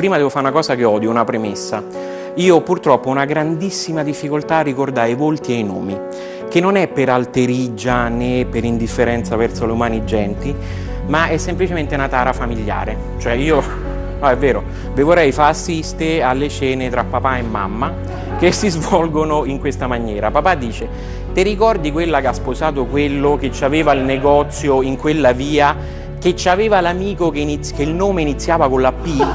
prima devo fare una cosa che odio, una premessa. Io purtroppo ho una grandissima difficoltà a ricordare i volti e i nomi, che non è per alterigia né per indifferenza verso le umani genti, ma è semplicemente una tara familiare. Cioè io, no, è vero, vi vorrei far assistere alle cene tra papà e mamma che si svolgono in questa maniera. Papà dice: ti ricordi quella che ha sposato quello che aveva il negozio in quella via, che aveva l'amico che il nome iniziava con la P?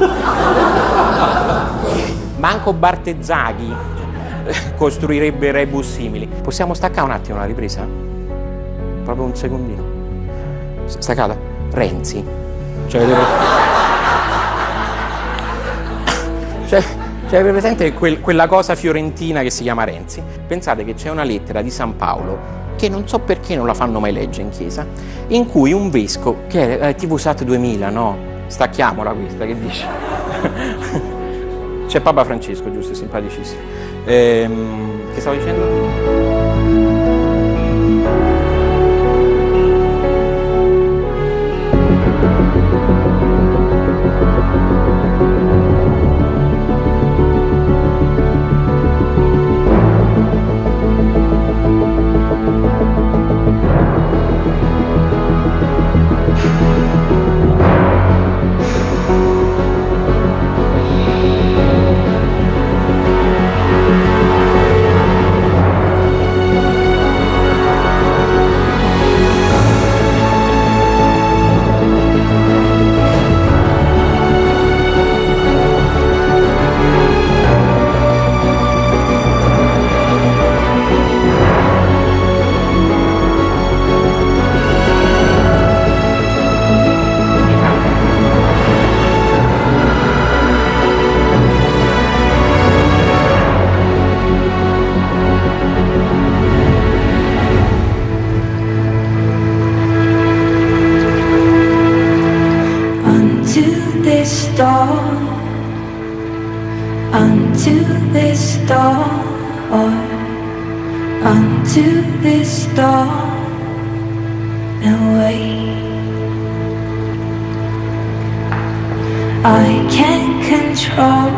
Manco Bartezzaghi costruirebbe rebus simili. Possiamo staccare un attimo la ripresa? Proprio un secondino. Staccata? Renzi. Cioè, avete presente quella cosa fiorentina che si chiama Renzi? Pensate che c'è una lettera di San Paolo, che non so perché non la fanno mai leggere in chiesa, in cui un vescovo, che è tipo Sat 2000, no? Stacchiamola questa, che dice? C'è Papa Francesco, giusto, è simpaticissimo. Che stavo dicendo? Unto this dawn, unto this dawn, and wait. I can't control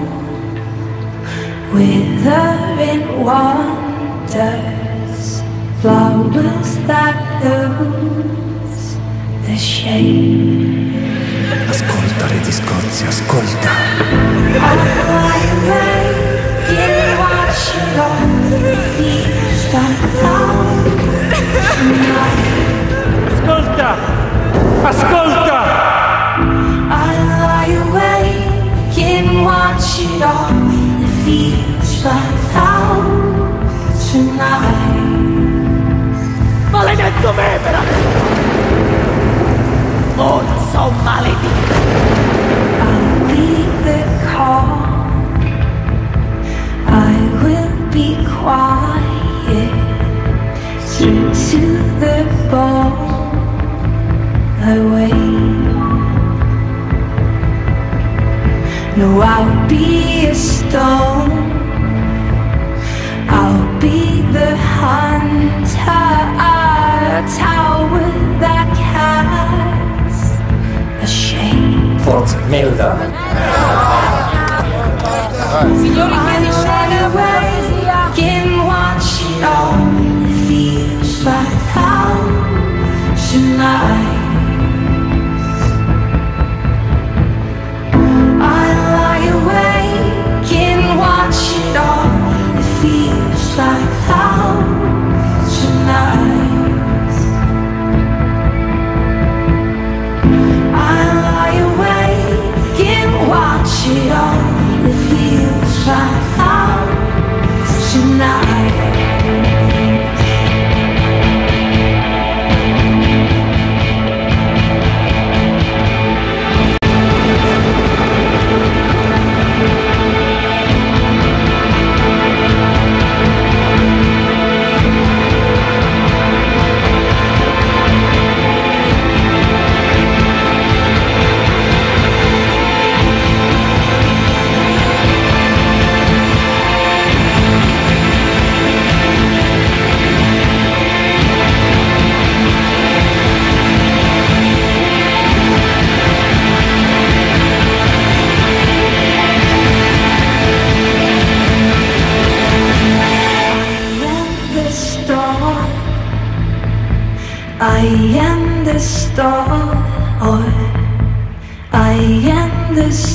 withering wonders, flowers that lose the shade. Ascolta, Re di Scozia, ascolta. Ascolta! Ascolta! I lie awake and watch it all. It feels like out tonight. Maledetto me, ora sono maledetto. I'll be the call. I will be quiet. True to the bone. I wait. No, I'll be a stone. I'll be the hunter, a tower that casts a shame. Forza, Melda. Signori, can watch it all. It feels like out tonight. I lie awake and watch it all. It feels like out tonight. I lie awake and watch it all. It feels like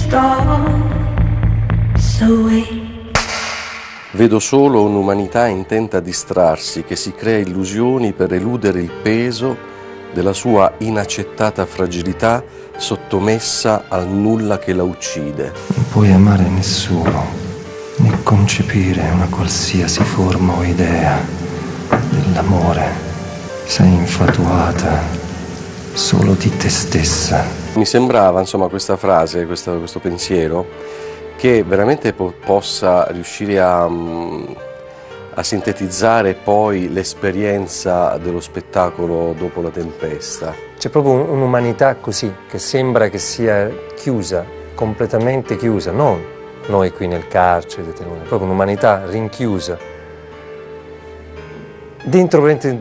stars away. Vedo solo un'umanità intenta a distrarsi, che si crea illusioni per eludere il peso della sua inaccettata fragilità, sottomessa al nulla che la uccide. Non puoi amare nessuno, né concepire una qualsiasi forma o idea dell'amore. Sei infatuata solo di te stessa. Mi sembrava, insomma, questa frase, questo pensiero, che veramente possa riuscire a sintetizzare poi l'esperienza dello spettacolo dopo la tempesta. C'è proprio un'umanità così, che sembra che sia chiusa, completamente chiusa, non noi qui nel carcere, proprio un'umanità rinchiusa, dentro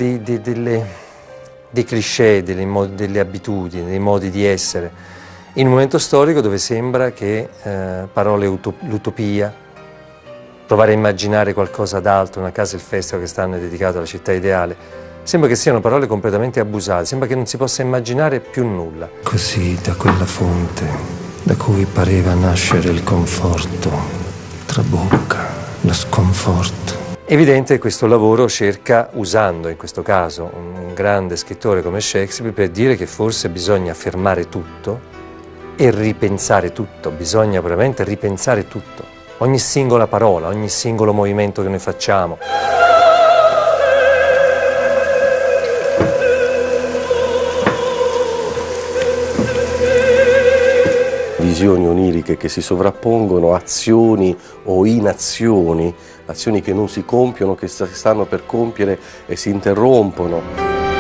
dei cliché, delle abitudini, dei modi di essere, in un momento storico dove sembra che parole l'utopia, provare a immaginare qualcosa d'altro, una casa e il festival che stanno dedicato alla città ideale, sembra che siano parole completamente abusate, sembra che non si possa immaginare più nulla. Così da quella fonte da cui pareva nascere il conforto, trabocca lo sconforto. È evidente che questo lavoro cerca, usando in questo caso un grande scrittore come Shakespeare, per dire che forse bisogna fermare tutto e ripensare tutto, bisogna veramente ripensare tutto, ogni singola parola, ogni singolo movimento che noi facciamo. Visioni oniriche che si sovrappongono, azioni o inazioni, azioni che non si compiono, che stanno per compiere e si interrompono.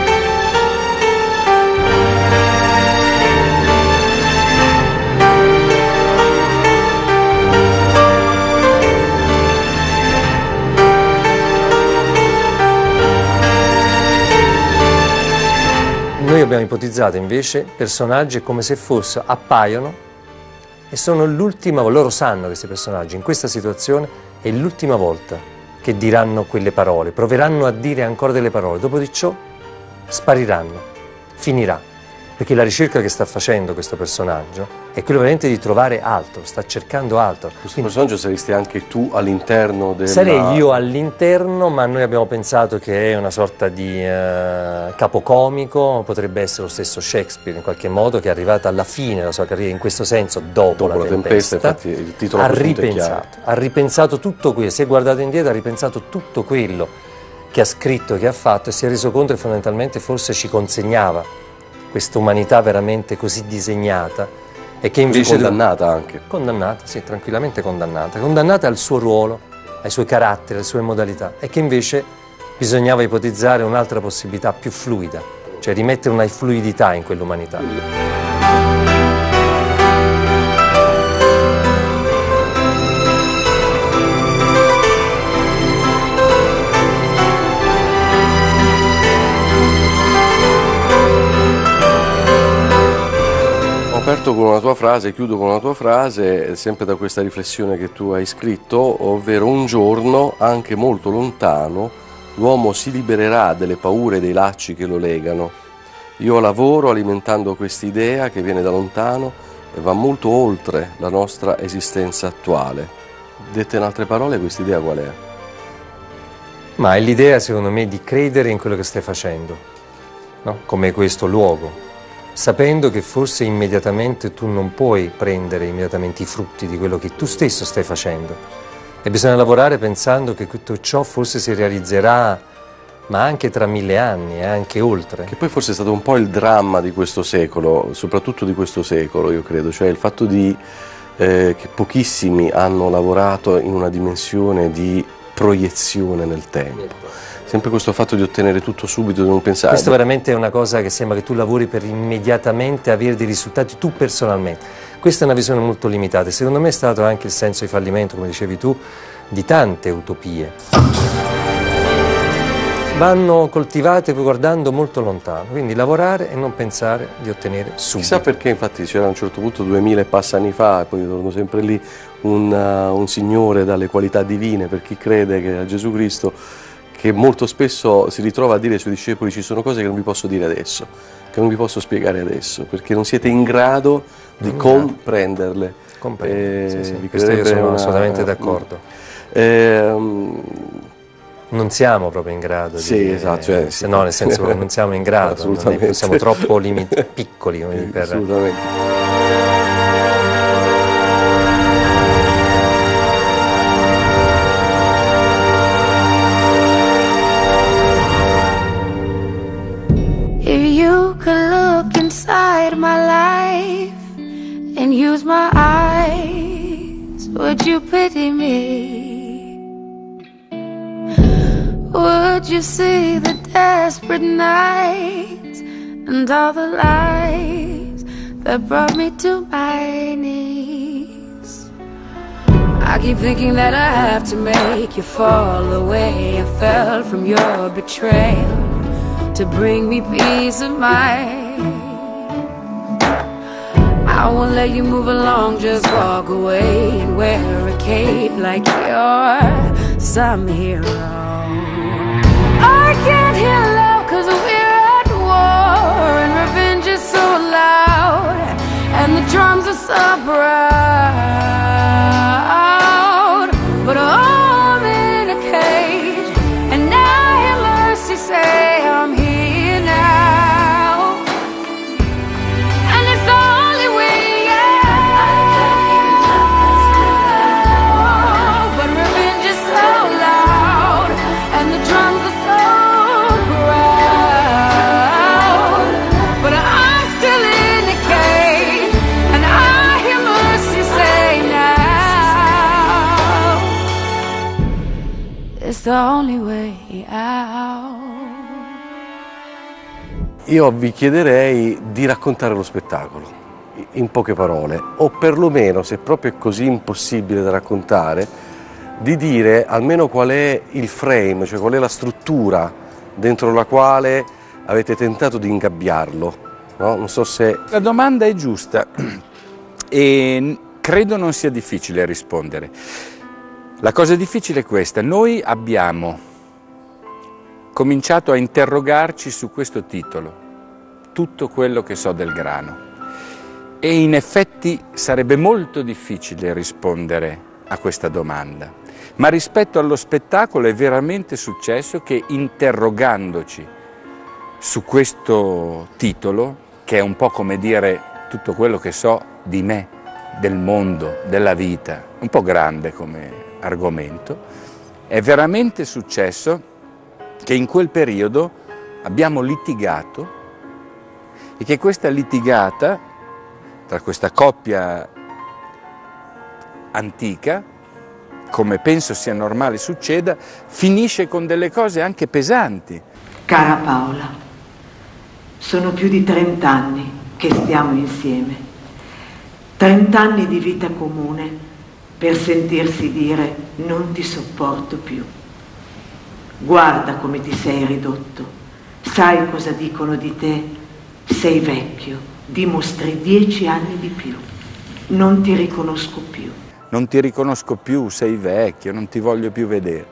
Noi abbiamo ipotizzato invece personaggi come se appaiono e sono l'ultima volta, loro sanno questi personaggi, in questa situazione è l'ultima volta che diranno quelle parole, proveranno a dire ancora delle parole, dopo di ciò spariranno, finirà. Perché la ricerca che sta facendo questo personaggio è quella veramente di trovare altro, sta cercando altro. Questo personaggio saresti anche tu all'interno della... Sarei io all'interno, ma noi abbiamo pensato che è una sorta di capocomico, potrebbe essere lo stesso Shakespeare in qualche modo, che è arrivato alla fine della sua carriera, in questo senso dopo la tempesta, infatti il titolo ha ripensato tutto quello, si è guardato indietro, ha ripensato tutto quello che ha scritto, che ha fatto e si è reso conto che fondamentalmente forse ci consegnava questa umanità veramente così disegnata e che invece... condannata anche. Condannata, sì, tranquillamente condannata al suo ruolo, ai suoi caratteri, alle sue modalità, e che invece bisognava ipotizzare un'altra possibilità più fluida, cioè rimettere una fluidità in quell'umanità. Ho aperto con una tua frase, chiudo con una tua frase, sempre da questa riflessione che tu hai scritto, ovvero un giorno, anche molto lontano, l'uomo si libererà delle paure e dei lacci che lo legano. Io lavoro alimentando quest'idea che viene da lontano e va molto oltre la nostra esistenza attuale. Dette in altre parole, quest'idea qual è? Ma è l'idea, secondo me, di credere in quello che stai facendo, no? Come questo luogo, sapendo che forse immediatamente tu non puoi prendere immediatamente i frutti di quello che tu stesso stai facendo. E bisogna lavorare pensando che tutto ciò forse si realizzerà, ma anche tra 1000 anni e anche oltre. Che poi forse è stato un po' il dramma di questo secolo, soprattutto di questo secolo, io credo, cioè il fatto che pochissimi hanno lavorato in una dimensione di proiezione nel tempo. Sempre questo fatto di ottenere tutto subito, di non pensare. Questo veramente è una cosa che sembra che tu lavori per immediatamente avere dei risultati tu personalmente. Questa è una visione molto limitata e secondo me è stato anche il senso di fallimento, come dicevi tu, di tante utopie. Vanno coltivate guardando molto lontano, quindi lavorare e non pensare di ottenere subito. Chissà perché, infatti c'era a un certo punto 2000 e passa anni fa, e poi torno sempre lì, un signore dalle qualità divine per chi crede che a Gesù Cristo, che molto spesso si ritrova a dire ai suoi discepoli: ci sono cose che non vi posso dire adesso, che non vi posso spiegare adesso, perché non siete in grado di comprenderle. Comprendo, sì. Questo io sono assolutamente d'accordo. Non siamo proprio in grado di... esatto, cioè, se no, nel senso che non siamo in grado, assolutamente. Siamo troppo piccoli per... Assolutamente. If you could look inside my life and use my eyes, would you pity me? Would you see the desperate nights and all the lies that brought me to my knees? I keep thinking that I have to make you fall the way I fell from your betrayal to bring me peace of mind. I won't let you move along, just walk away and wear a cape like you're some hero. I can't hear love 'cause we're at war and revenge is so loud and the drums are so proud. But I'm in a cage and I hear mercy say I'm here now. And it's the only way out. But revenge is so loud and the drums are so proud. But I'm still in the cage and I hear mercy say now. It's the only way out. Io vi chiederei di raccontare lo spettacolo, in poche parole, o perlomeno, se proprio è così impossibile da raccontare, di dire almeno qual è il frame, cioè qual è la struttura dentro la quale avete tentato di ingabbiarlo, no? Non so se... La domanda è giusta e credo non sia difficile rispondere. La cosa difficile è questa: noi abbiamo cominciato a interrogarci su questo titolo, tutto quello che so del grano, e in effetti sarebbe molto difficile rispondere a questa domanda, ma rispetto allo spettacolo è veramente successo che, interrogandoci su questo titolo, che è un po' come dire tutto quello che so di me, del mondo, della vita, un po' grande come argomento, è veramente successo che in quel periodo abbiamo litigato e che questa litigata tra questa coppia antica, come penso sia normale succeda, finisce con delle cose anche pesanti. Cara Paola, sono più di 30 anni che stiamo insieme, 30 anni di vita comune per sentirsi dire non ti sopporto più. Guarda come ti sei ridotto, sai cosa dicono di te? Sei vecchio, dimostri 10 anni di più, non ti riconosco più. Non ti riconosco più, sei vecchio, non ti voglio più vedere.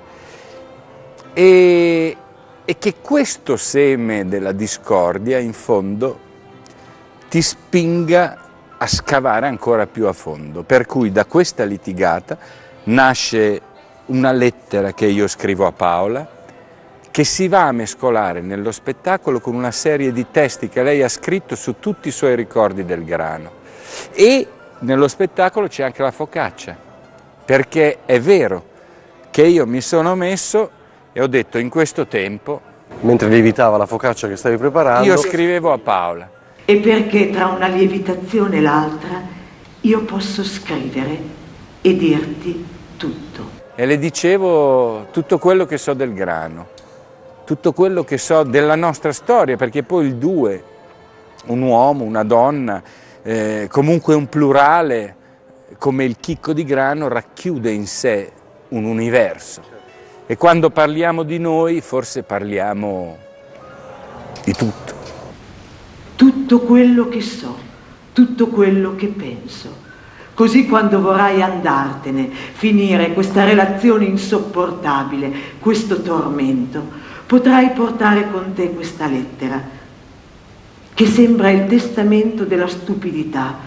E che questo seme della discordia in fondo ti spinga a scavare ancora più a fondo. Per cui da questa litigata nasce una lettera che io scrivo a Paola, che si va a mescolare nello spettacolo con una serie di testi che lei ha scritto su tutti i suoi ricordi del grano. E nello spettacolo c'è anche la focaccia, perché è vero che io mi sono messo e ho detto in questo tempo... Mentre lievitava la focaccia che stavi preparando... Io scrivevo a Paola. E perché tra una lievitazione e l'altra io posso scrivere e dirti tutto. E le dicevo tutto quello che so del grano, tutto quello che so della nostra storia, perché poi il due, un uomo, una donna, comunque un plurale, come il chicco di grano, racchiude in sé un universo. E quando parliamo di noi, forse parliamo di tutto. Tutto quello che so, tutto quello che penso. Così quando vorrai andartene, finire questa relazione insopportabile, questo tormento, potrai portare con te questa lettera, che sembra il testamento della stupidità,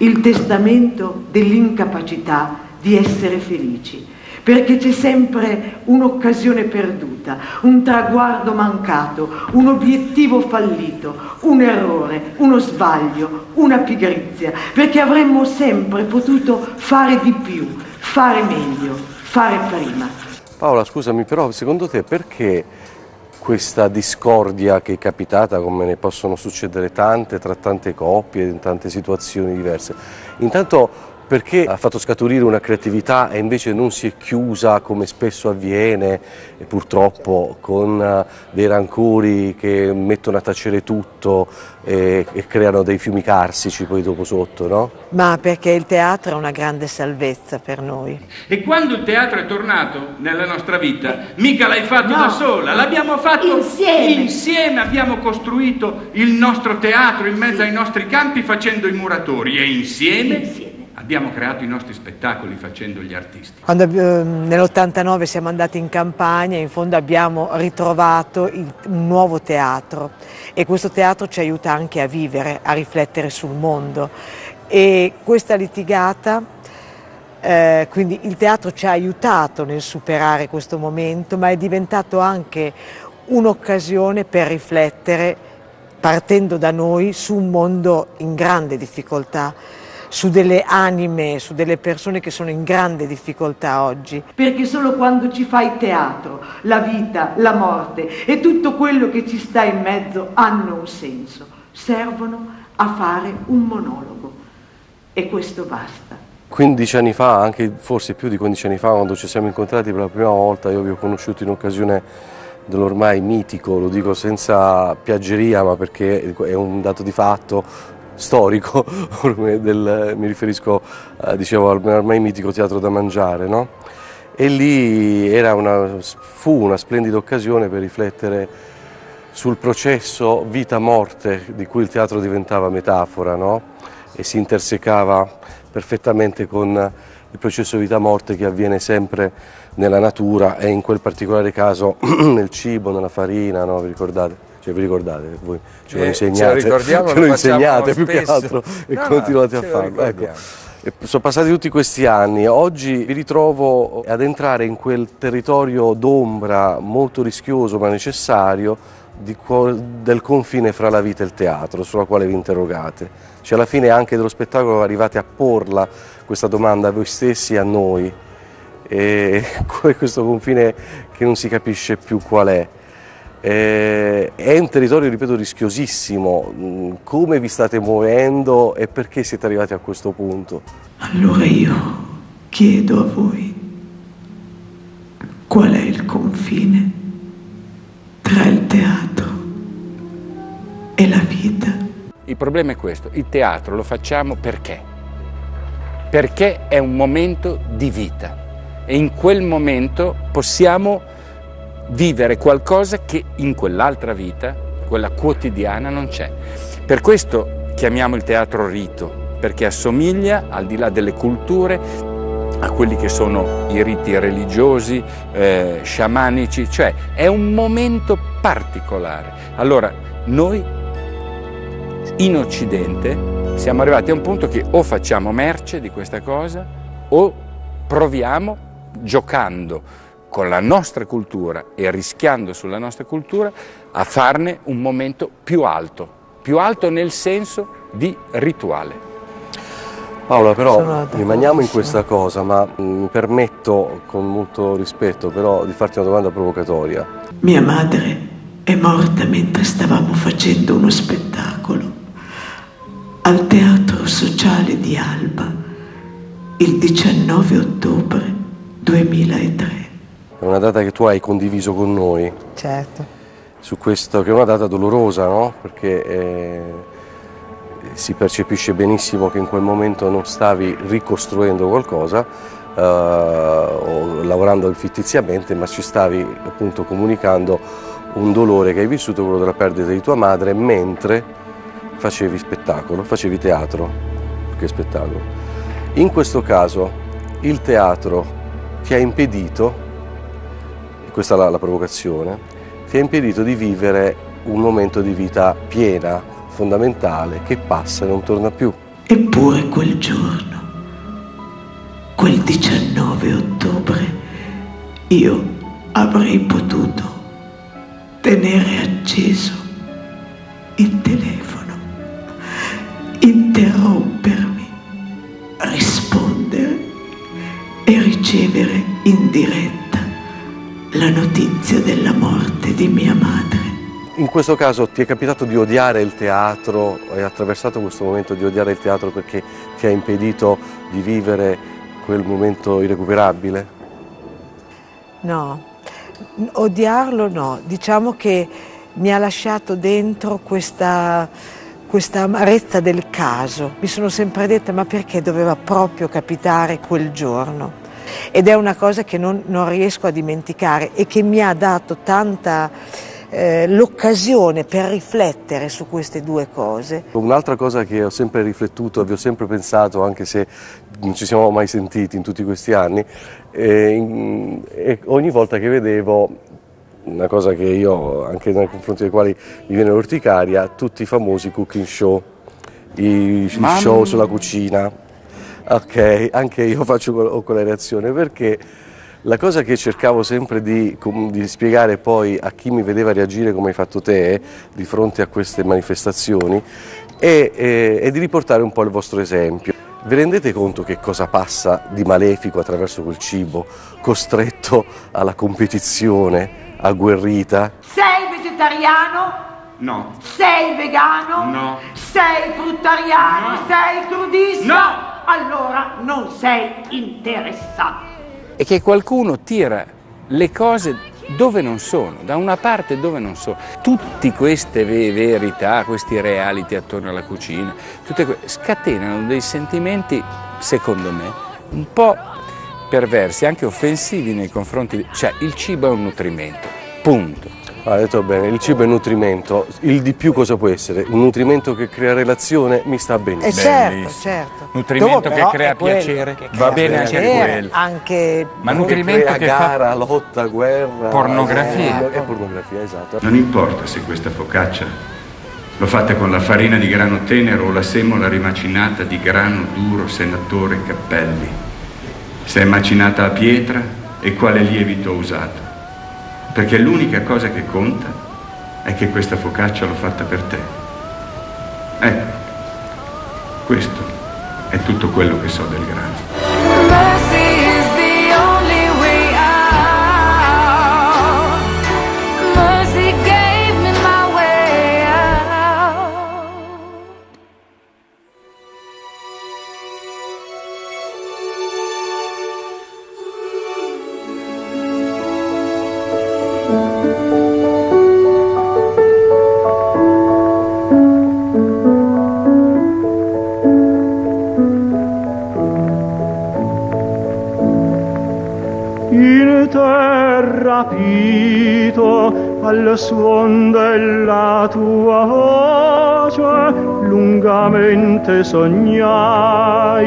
il testamento dell'incapacità di essere felici, perché c'è sempre un'occasione perduta, un traguardo mancato, un obiettivo fallito, un errore, uno sbaglio, una pigrizia, perché avremmo sempre potuto fare di più, fare meglio, fare prima. Paola, scusami, però secondo te perché questa discordia che è capitata, come ne possono succedere tante, tra tante coppie, in tante situazioni diverse? Intanto perché ha fatto scaturire una creatività e invece non si è chiusa come spesso avviene, e purtroppo con dei rancori che mettono a tacere tutto e creano dei fiumi carsici poi dopo sotto, no? Ma perché il teatro è una grande salvezza per noi. E quando il teatro è tornato nella nostra vita, mica l'hai fatto da sola, l'abbiamo fatto insieme, abbiamo costruito il nostro teatro in mezzo ai nostri campi facendo i muratori e insieme abbiamo creato i nostri spettacoli facendo gli artisti. Quando nell'89 siamo andati in campagna, in fondo abbiamo ritrovato un nuovo teatro e questo teatro ci aiuta anche a vivere, a riflettere sul mondo. E questa litigata, quindi il teatro ci ha aiutato nel superare questo momento, ma è diventato anche un'occasione per riflettere, partendo da noi, su un mondo in grande difficoltà, su delle anime, su delle persone che sono in grande difficoltà oggi. Perché solo quando ci fai teatro, la vita, la morte e tutto quello che ci sta in mezzo hanno un senso, servono a fare un monologo e questo basta. 15 anni fa, anche forse più di 15 anni fa, quando ci siamo incontrati per la prima volta, io vi ho conosciuto in occasione dell'ormai mitico, lo dico senza piaggeria ma perché è un dato di fatto, storico, mi riferisco dicevo al ormai mitico Teatro da Mangiare, no? E lì fu una splendida occasione per riflettere sul processo vita-morte di cui il teatro diventava metafora, no? E si intersecava perfettamente con il processo vita-morte che avviene sempre nella natura e in quel particolare caso nel cibo, nella farina, no? Vi ricordate? Cioè, vi ricordate? Voi ce lo insegnate, ce lo insegnate più che altro e continuate a farlo. Ecco. Sono passati tutti questi anni, oggi vi ritrovo ad entrare in quel territorio d'ombra molto rischioso ma necessario del confine fra la vita e il teatro, sulla quale vi interrogate. Cioè alla fine anche dello spettacolo arrivate a porla questa domanda a voi stessi e a noi. E questo confine che non si capisce più qual è. È un territorio, ripeto, rischiosissimo. Come vi state muovendo e perché siete arrivati a questo punto? Allora io chiedo a voi qual è il confine tra il teatro e la vita. Il problema è questo, il teatro lo facciamo perché? Perché è un momento di vita e in quel momento possiamo vivere qualcosa che in quell'altra vita, quella quotidiana, non c'è. Per questo chiamiamo il teatro rito, perché assomiglia, al di là delle culture, a quelli che sono i riti religiosi, sciamanici, cioè è un momento particolare. Allora, noi in Occidente siamo arrivati a un punto che o facciamo merce di questa cosa o proviamo, giocando con la nostra cultura e rischiando sulla nostra cultura, a farne un momento più alto nel senso di rituale. Paola, però rimaniamo in questa cosa, ma mi permetto, con molto rispetto, però di farti una domanda provocatoria. Mia madre è morta mentre stavamo facendo uno spettacolo al Teatro Sociale di Alba il 19 ottobre 2003. È una data che tu hai condiviso con noi. Certo. Su questo, che è una data dolorosa, no? Perché si percepisce benissimo che in quel momento non stavi ricostruendo qualcosa o lavorando fittiziamente, ma ci stavi appunto comunicando un dolore che hai vissuto, quello della perdita di tua madre, mentre facevi spettacolo, facevi teatro, che spettacolo. In questo caso il teatro ti ha impedito, questa è la provocazione, ti ha impedito di vivere un momento di vita piena, fondamentale, che passa e non torna più. Eppure quel giorno, quel 19 ottobre, io avrei potuto tenere acceso il telefono, interrompermi, rispondere e ricevere in diretta la notizia della morte di mia madre. In questo caso ti è capitato di odiare il teatro? Hai attraversato questo momento di odiare il teatro perché ti ha impedito di vivere quel momento irrecuperabile? No, odiarlo no, diciamo che mi ha lasciato dentro questa amarezza del caso. Mi sono sempre detta: ma perché doveva proprio capitare quel giorno? Ed è una cosa che non riesco a dimenticare e che mi ha dato tanta l'occasione per riflettere su queste due cose. Un'altra cosa che ho sempre riflettuto, vi ho sempre pensato, anche se non ci siamo mai sentiti in tutti questi anni, e ogni volta che vedevo, una cosa che io, anche nei confronti dei quali mi viene l'orticaria, tutti i famosi cooking show, i show sulla cucina. Ok, anche io ho quella reazione, perché la cosa che cercavo sempre di spiegare poi a chi mi vedeva reagire come hai fatto te di fronte a queste manifestazioni è di riportare un po' il vostro esempio. Vi rendete conto che cosa passa di malefico attraverso quel cibo, costretto alla competizione, agguerrita? Sei vegetariano? No. Sei vegano? No. Sei fruttariano? No. Sei crudista? No. Allora non sei interessato. E che qualcuno tira le cose dove non sono, da una parte dove non sono. Tutte queste verità, questi reality attorno alla cucina, scatenano dei sentimenti, secondo me, un po' perversi, anche offensivi nei confronti di... Cioè, il cibo è un nutrimento, punto. Ha detto bene, il cibo è nutrimento, il di più cosa può essere? Un nutrimento che crea relazione, mi sta benissimo. Certo. Nutrimento che crea piacere, va bene anche quello. Ma nutrimento che gara, fa lotta, guerra, pornografia. È pornografia, esatto. Non importa se questa focaccia l'ho fatta con la farina di grano tenero o la semola rimacinata di grano duro senatore Cappelli, se è macinata a pietra e quale lievito ho usato. Perché l'unica cosa che conta è che questa focaccia l'ho fatta per te. Ecco, questo è tutto quello che so del grano. In terra rapito al suon della tua voce lungamente sognai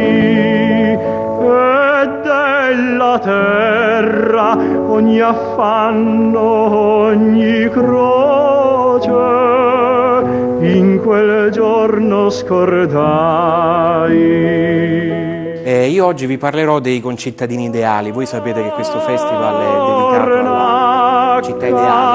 e della terra ogni affanno, ogni croce in quel giorno scordai. Io oggi vi parlerò dei concittadini ideali. Voi sapete che questo festival è dedicato alla città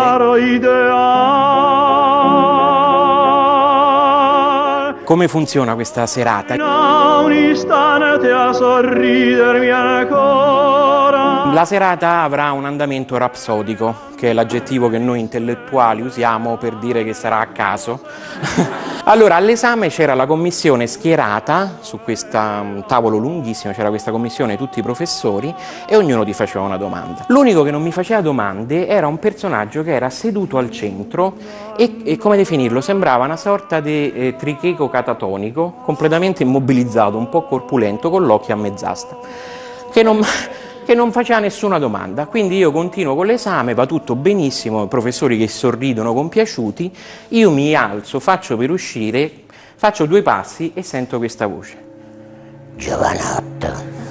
ideale. Come funziona questa serata? Un istante a sorridermi ancora. La serata avrà un andamento rapsodico, che è l'aggettivo che noi intellettuali usiamo per dire che sarà a caso. Allora, all'esame c'era la commissione schierata su questo tavolo lunghissimo, c'era questa commissione, tutti i professori, e ognuno ti faceva una domanda. L'unico che non mi faceva domande era un personaggio che era seduto al centro e come definirlo, sembrava una sorta di tricheco catatonico, completamente immobilizzato, un po' corpulento, con l'occhio a mezz'asta, che non faceva nessuna domanda. Quindi io continuo con l'esame, va tutto benissimo, i professori che sorridono compiaciuti, io mi alzo, faccio per uscire, faccio 2 passi e sento questa voce. Giovanotto,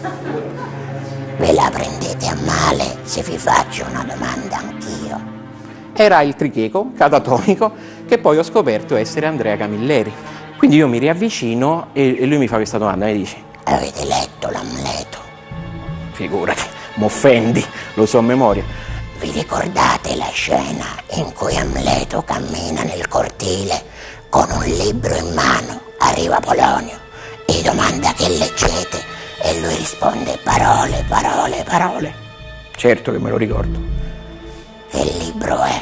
ve la prendete a male se vi faccio una domanda anch'io? Era il tricheco catatonico che poi ho scoperto essere Andrea Camilleri. Quindi io mi riavvicino e lui mi fa questa domanda, mi dice: avete letto l'Amleto? Figurati, m'offendi, lo so a memoria. Vi ricordate la scena in cui Amleto cammina nel cortile con un libro in mano? Arriva Polonio e gli domanda che leggete e lui risponde parole, parole, parole. Certo che me lo ricordo. Che libro è?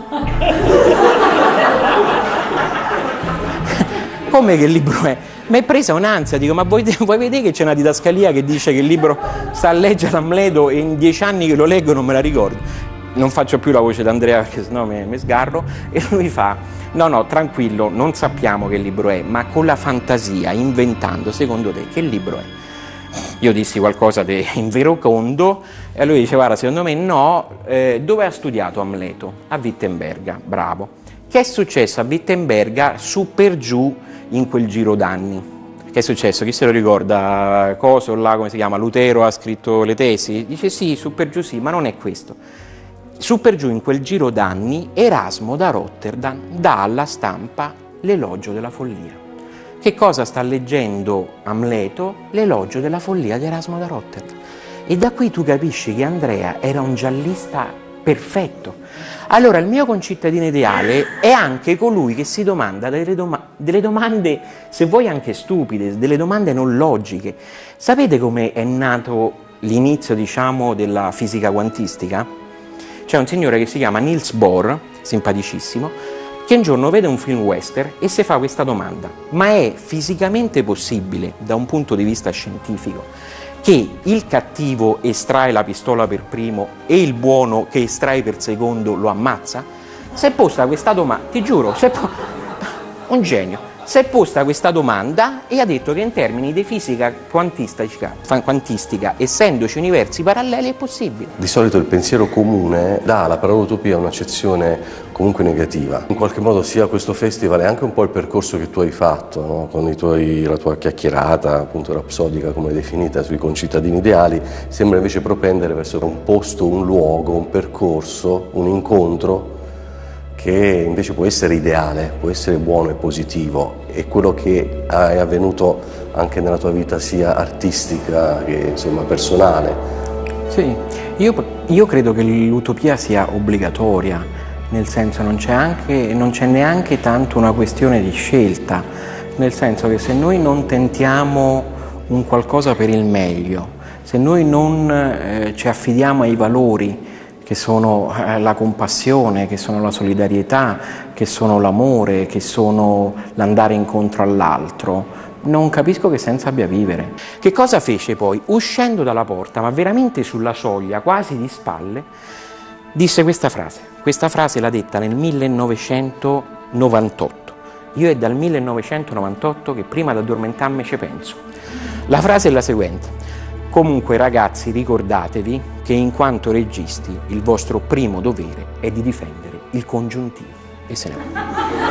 Come che libro è? Mi è presa un'ansia, dico, ma vuoi vedere che c'è una didascalia che dice che il libro sta a leggere l'Amleto e in 10 anni che lo leggo non me la ricordo. Non faccio più la voce d'Andrea perché sennò mi sgarro. E lui fa: no, tranquillo, non sappiamo che libro è, ma con la fantasia, inventando, secondo te che libro è? Io dissi qualcosa di inverocondo e lui dice: guarda, secondo me no. Dove ha studiato Amleto? A Wittenberga, bravo. Che è successo a Wittenberga su per giù in quel giro d'anni? Che è successo? Chi se lo ricorda? Coso là, come si chiama? Lutero ha scritto le tesi? Dice sì, su per giù sì, ma non è questo. Su per giù in quel giro d'anni Erasmo da Rotterdam dà alla stampa l'Elogio della follia. Che cosa sta leggendo Amleto? L'Elogio della follia di Erasmo da Rotterdam. E da qui tu capisci che Andrea era un giallista perfetto. Allora il mio concittadino ideale è anche colui che si domanda delle domande, se vuoi anche stupide, delle domande non logiche. Sapete come è nato l'inizio, diciamo, della fisica quantistica? C'è un signore che si chiama Niels Bohr, simpaticissimo, che un giorno vede un film western e si fa questa domanda: ma è fisicamente possibile, da un punto di vista scientifico, che il cattivo estrae la pistola per primo e il buono che estrae per secondo lo ammazza? Si è posta questa domanda, ti giuro, un genio, si è posta questa domanda e ha detto che in termini di fisica quantistica, essendoci universi paralleli, è possibile. Di solito il pensiero comune dà alla parola utopia un'accezione comunque negativa. In qualche modo sia questo festival è anche un po' il percorso che tu hai fatto, no? Con la tua chiacchierata, appunto rapsodica come definita, sui concittadini ideali, sembra invece propendere verso un posto, un luogo, un percorso, un incontro che invece può essere ideale, può essere buono e positivo, e quello che è avvenuto anche nella tua vita sia artistica che insomma personale. Sì, io credo che l'utopia sia obbligatoria, nel senso non c'è neanche tanto una questione di scelta, nel senso che se noi non tentiamo un qualcosa per il meglio, se noi non ci affidiamo ai valori che sono la compassione, che sono la solidarietà, che sono l'amore, che sono l'andare incontro all'altro, non capisco che senso abbia vivere. Che cosa fece poi? Uscendo dalla porta, ma veramente sulla soglia, quasi di spalle, disse questa frase. Questa frase l'ha detta nel 1998. Io è dal 1998 che prima di addormentarmi ci penso. La frase è la seguente: comunque ragazzi, ricordatevi che in quanto registi il vostro primo dovere è di difendere il congiuntivo. E se ne va.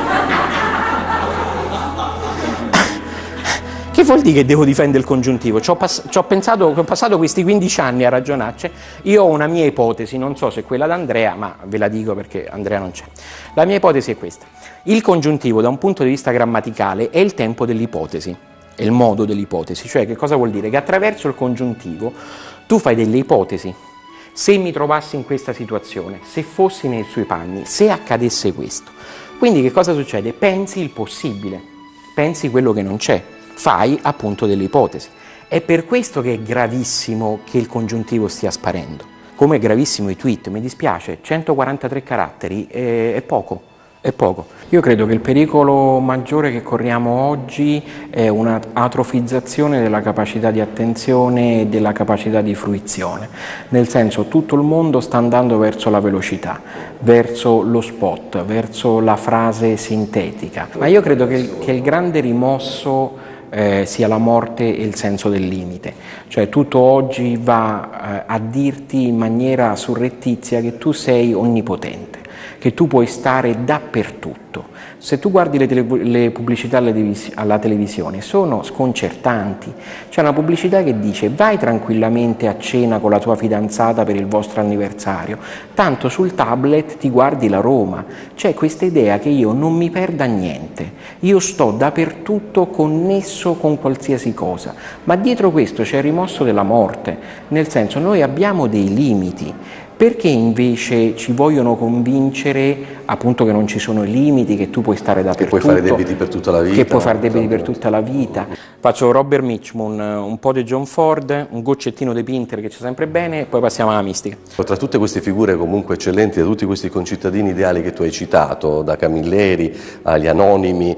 Che vuol dire che devo difendere il congiuntivo? Ho passato questi 15 anni a ragionarci. Io ho una mia ipotesi, non so se è quella d'Andrea, ma ve la dico perché Andrea non c'è. La mia ipotesi è questa: il congiuntivo da un punto di vista grammaticale è il tempo dell'ipotesi, è il modo dell'ipotesi. Cioè, che cosa vuol dire? Che attraverso il congiuntivo tu fai delle ipotesi. Se mi trovassi in questa situazione, se fossi nei suoi panni, se accadesse questo. Quindi che cosa succede? Pensi il possibile, pensi quello che non c'è, fai appunto delle ipotesi. È per questo che è gravissimo che il congiuntivo stia sparendo. Come è gravissimo i tweet, mi dispiace, 143 caratteri è poco. È poco. Io credo che il pericolo maggiore che corriamo oggi è una atrofizzazione della capacità di attenzione e della capacità di fruizione, nel senso tutto il mondo sta andando verso la velocità, verso lo spot, verso la frase sintetica, ma io credo che il grande rimosso sia la morte e il senso del limite, cioè tutto oggi va a dirti in maniera surrettizia che tu sei onnipotente, che tu puoi stare dappertutto, Se tu guardi le pubblicità alla televisione sono sconcertanti. C'è una pubblicità che dice vai tranquillamente a cena con la tua fidanzata per il vostro anniversario, tanto sul tablet ti guardi la Roma. C'è questa idea che io non mi perda niente, io sto dappertutto connesso con qualsiasi cosa, ma dietro questo c'è il rimosso della morte, nel senso noi abbiamo dei limiti. Perché invece ci vogliono convincere appunto che non ci sono i limiti, che tu puoi stare dappertutto, che puoi fare debiti per tutta la vita, che puoi fare debiti per tutta la vita. Faccio Robert Mitchum, un po' di John Ford, un goccettino di Pinter che c'è sempre bene e poi passiamo alla mistica. Tra tutte queste figure comunque eccellenti, da tutti questi concittadini ideali che tu hai citato, da Camilleri agli Anonimi,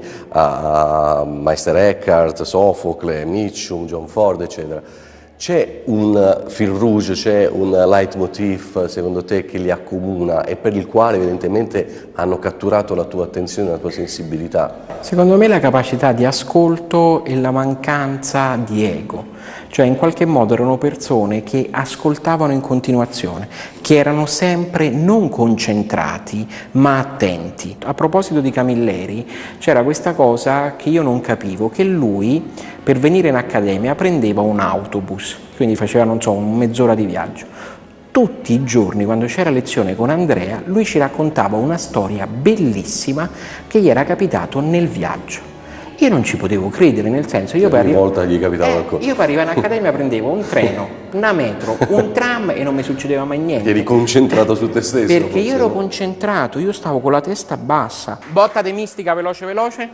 a Meister Eckhart, Sofocle, Mitchum, John Ford, eccetera, c'è un fil rouge, c'è un leitmotiv secondo te che li accomuna e per il quale evidentemente hanno catturato la tua attenzione, la tua sensibilità? Secondo me la capacità di ascolto e la mancanza di ego, cioè in qualche modo erano persone che ascoltavano in continuazione, che erano sempre non concentrati ma attenti. A proposito di Camilleri c'era questa cosa che io non capivo, che lui per venire in accademia prendeva un autobus, quindi faceva non so mezz'ora di viaggio. Tutti i giorni quando c'era lezione con Andrea lui ci raccontava una storia bellissima che gli era capitato nel viaggio. Io non ci potevo credere, nel senso io ogni volta gli capitava qualcosa. Io arrivavo in accademia, prendevo un treno, una metro, un tram e non mi succedeva mai niente. Eri concentrato su te stesso? Perché io ero concentrato, io stavo con la testa bassa. Botta di mistica veloce veloce.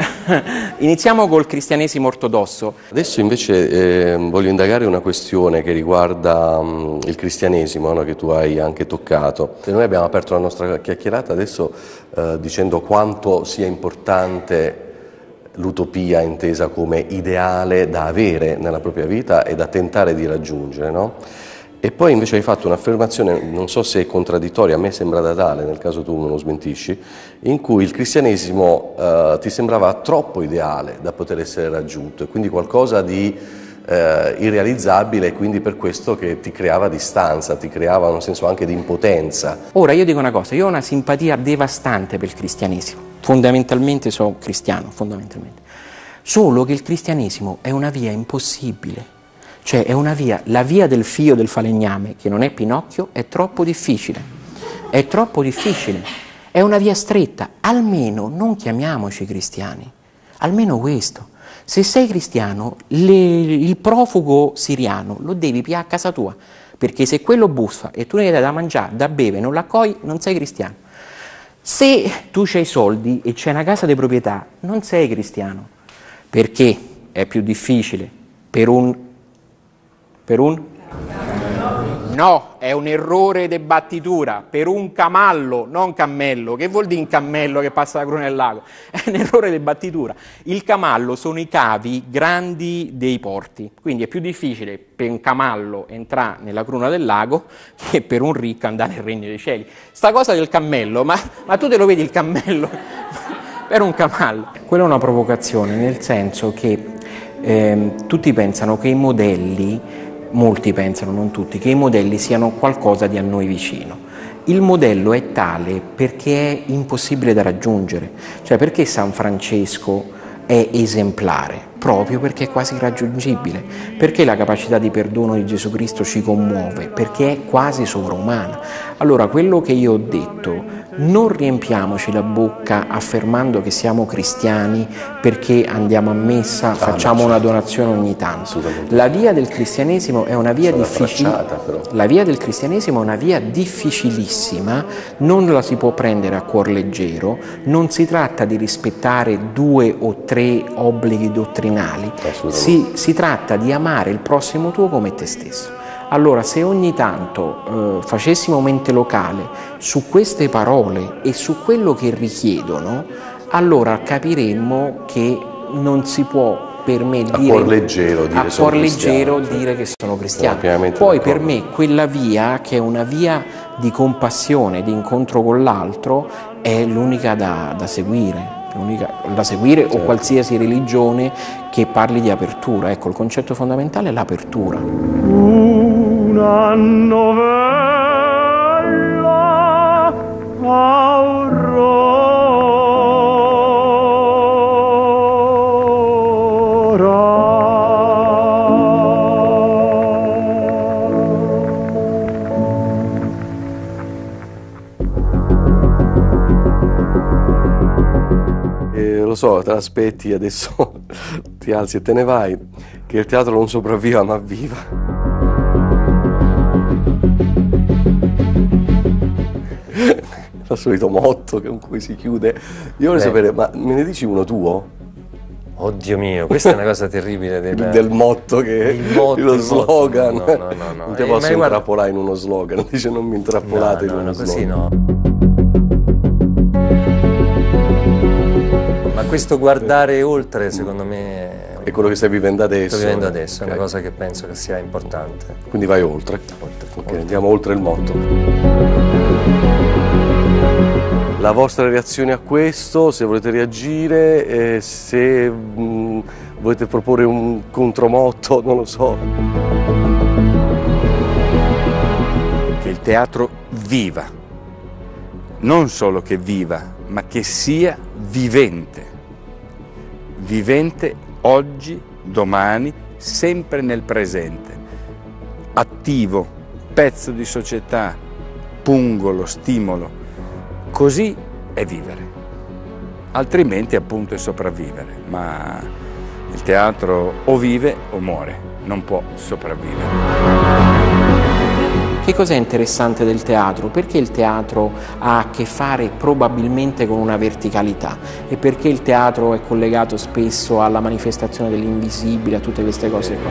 Iniziamo col cristianesimo ortodosso. Adesso invece voglio indagare una questione che riguarda il cristianesimo, no, che tu hai anche toccato. E noi abbiamo aperto la nostra chiacchierata adesso dicendo quanto sia importante l'utopia intesa come ideale da avere nella propria vita e da tentare di raggiungere, no? E poi invece hai fatto un'affermazione, non so se è contraddittoria, a me sembra da tale, nel caso tu me lo smentisci, in cui il cristianesimo ti sembrava troppo ideale da poter essere raggiunto e quindi qualcosa di irrealizzabile e quindi per questo che ti creava distanza, ti creava un senso anche di impotenza. Ora io dico una cosa, io ho una simpatia devastante per il cristianesimo, fondamentalmente sono cristiano, fondamentalmente, solo che il cristianesimo è una via impossibile, cioè è una via, la via del figlio del falegname, che non è Pinocchio, è troppo difficile, è una via stretta, almeno non chiamiamoci cristiani, almeno questo. Se sei cristiano, il profugo siriano lo devi piare a casa tua, perché se quello buffa e tu ne dai da mangiare, da bere, non l'accogli, non sei cristiano. Se tu c'hai soldi e c'è una casa di proprietà, non sei cristiano, perché è più difficile per un... No, è un errore di battitura, per un camallo, non cammello. Che vuol dire un cammello che passa da cruna del lago? È un errore di battitura. Il camallo sono i cavi grandi dei porti, quindi è più difficile per un camallo entrare nella cruna del lago che per un ricco andare nel regno dei cieli. Sta cosa del cammello, ma tu te lo vedi il cammello per un camallo? Quella è una provocazione, nel senso che tutti pensano che i modelli, molti pensano, non tutti, che i modelli siano qualcosa di a noi vicino. Il modello è tale perché è impossibile da raggiungere, cioè perché San Francesco è esemplare? Proprio perché è quasi irraggiungibile, perché la capacità di perdono di Gesù Cristo ci commuove, perché è quasi sovrumana. Allora quello che io ho detto, non riempiamoci la bocca affermando che siamo cristiani perché andiamo a messa, facciamo una donazione ogni tanto. La via del cristianesimo è una via difficilissima, non la si può prendere a cuor leggero, non si tratta di rispettare 2 o 3 obblighi dottrinali, si tratta di amare il prossimo tuo come te stesso. Allora, se ogni tanto facessimo mente locale su queste parole e su quello che richiedono, allora capiremmo che non si può per me dire a cuor leggero dire che sono cristiano. Poi per me quella via, che è una via di compassione, di incontro con l'altro, è l'unica da seguire. O qualsiasi religione che parli di apertura. Ecco, il concetto fondamentale è l'apertura. Una novella aurora so, te l'aspetti, adesso ti alzi e te ne vai, che il teatro non sopravviva ma viva. Il solito motto con cui si chiude. Io voglio sapere, ma me ne dici uno tuo? Oddio mio, questa è una cosa terribile del motto, che lo slogan. No. Non ti posso intrappolare in uno slogan, dice non mi intrappolate in uno slogan. Così no. Ma questo guardare oltre, secondo me, è quello che stai vivendo adesso. Sto vivendo adesso, okay. È una cosa che penso che sia importante. Quindi vai oltre. Okay, andiamo oltre il motto. La vostra reazione a questo, se volete reagire, se volete proporre un contromotto, non lo so. Che il teatro viva, non solo che viva, ma che sia vivente. Vivente oggi, domani, sempre nel presente. Attivo, pezzo di società, pungolo, stimolo. Così è vivere, altrimenti appunto è sopravvivere, ma il teatro o vive o muore, non può sopravvivere. Che cos'è interessante del teatro? Perché il teatro ha a che fare probabilmente con una verticalità e perché il teatro è collegato spesso alla manifestazione dell'invisibile, a tutte queste cose qua.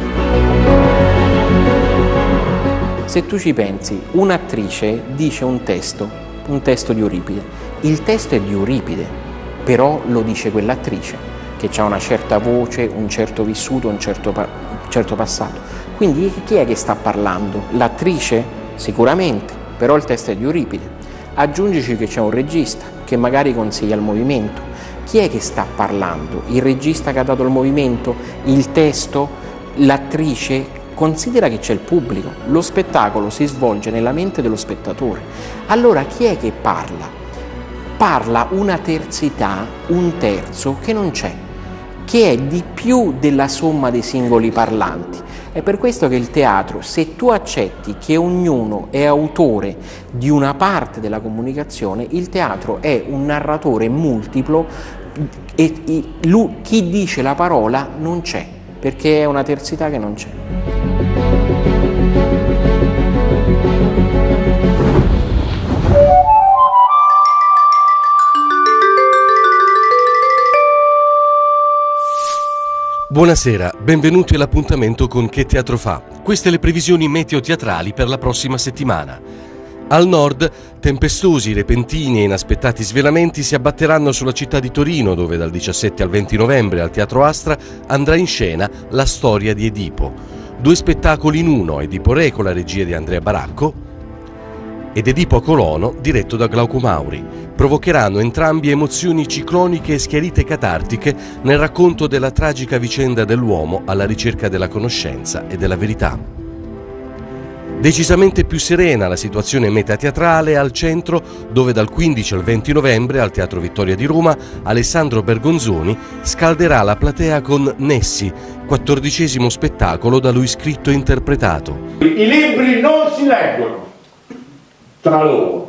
Se tu ci pensi, un'attrice dice un testo di Euripide. Il testo è di Euripide, però lo dice quell'attrice, che ha una certa voce, un certo vissuto, un certo passato. Quindi chi è che sta parlando? L'attrice? Sicuramente, però il testo è di Euripide. Aggiungici che c'è un regista che magari consiglia il movimento. Chi è che sta parlando? Il regista che ha dato il movimento? Il testo? L'attrice? Considera che c'è il pubblico, lo spettacolo si svolge nella mente dello spettatore. Allora chi è che parla? Parla una terzità, un terzo che non c'è, che è di più della somma dei singoli parlanti. È per questo che il teatro, se tu accetti che ognuno è autore di una parte della comunicazione, il teatro è un narratore multiplo e chi dice la parola non c'è, perché è una terzità che non c'è. Buonasera, benvenuti all'appuntamento con Che Teatro Fa. Queste le previsioni meteo-teatrali per la prossima settimana. Al nord, tempestosi, repentini e inaspettati svelamenti si abbatteranno sulla città di Torino, dove dal 17 al 20 novembre al Teatro Astra andrà in scena La storia di Edipo. 2 spettacoli in uno, Edipo Re con la regia di Andrea Baracco ed Edipo a Colono, diretto da Glauco Mauri. Provocheranno entrambi emozioni cicloniche e schiarite catartiche nel racconto della tragica vicenda dell'uomo alla ricerca della conoscenza e della verità. Decisamente più serena la situazione metateatrale al centro, dove dal 15 al 20 novembre al Teatro Vittoria di Roma Alessandro Bergonzoni scalderà la platea con Nessi, 14° spettacolo da lui scritto e interpretato. I libri non si leggono tra loro.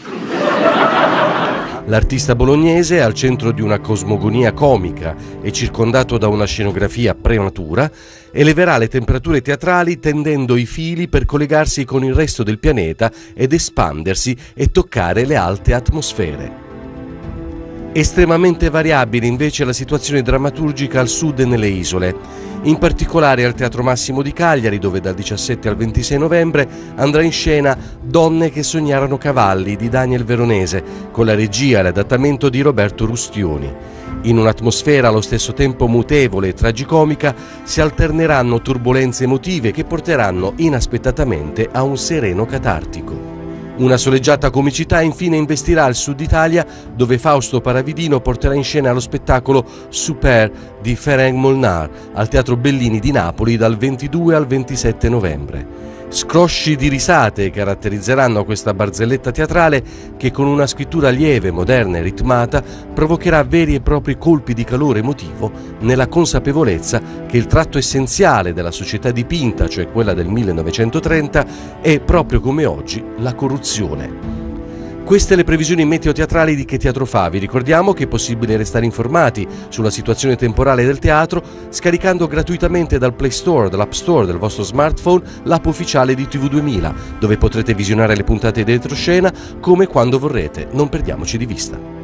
L'artista bolognese, al centro di una cosmogonia comica e circondato da una scenografia prematura, eleverà le temperature teatrali tendendo i fili per collegarsi con il resto del pianeta ed espandersi e toccare le alte atmosfere. Estremamente variabile invece la situazione drammaturgica al sud e nelle isole, in particolare al Teatro Massimo di Cagliari, dove dal 17 al 26 novembre andrà in scena Donne che sognarono cavalli di Daniel Veronese, con la regia e l'adattamento di Roberto Rustioni. In un'atmosfera allo stesso tempo mutevole e tragicomica si alterneranno turbolenze emotive che porteranno inaspettatamente a un sereno catartico. Una soleggiata comicità infine investirà il Sud Italia, dove Fausto Paravidino porterà in scena lo spettacolo Super di Ferenc Molnar al Teatro Bellini di Napoli dal 22 al 27 novembre. Scrosci di risate caratterizzeranno questa barzelletta teatrale che, con una scrittura lieve, moderna e ritmata, provocherà veri e propri colpi di calore emotivo nella consapevolezza che il tratto essenziale della società dipinta, cioè quella del 1930, è proprio come oggi la corruzione. Queste le previsioni meteo-teatrali di Che Teatro Fa. Vi ricordiamo che è possibile restare informati sulla situazione temporale del teatro scaricando gratuitamente dal Play Store, dall'App Store del vostro smartphone l'app ufficiale di TV2000, dove potrete visionare le puntate di retroscena come quando vorrete. Non perdiamoci di vista.